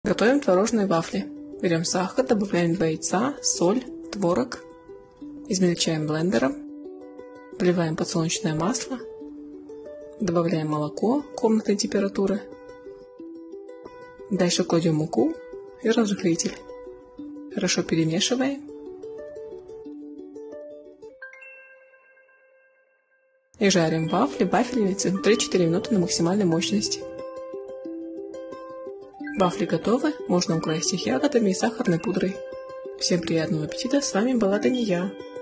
Готовим творожные вафли. Берем сахар, добавляем 2 яйца, соль, творог, измельчаем блендером, вливаем подсолнечное масло, добавляем молоко комнатной температуры. Дальше кладем муку и разрыхлитель. Хорошо перемешиваем. И жарим вафли в вафельнице 3-4 минуты на максимальной мощности. Вафли готовы, можно украсить их ягодами и сахарной пудрой. Всем приятного аппетита, с вами была Дания.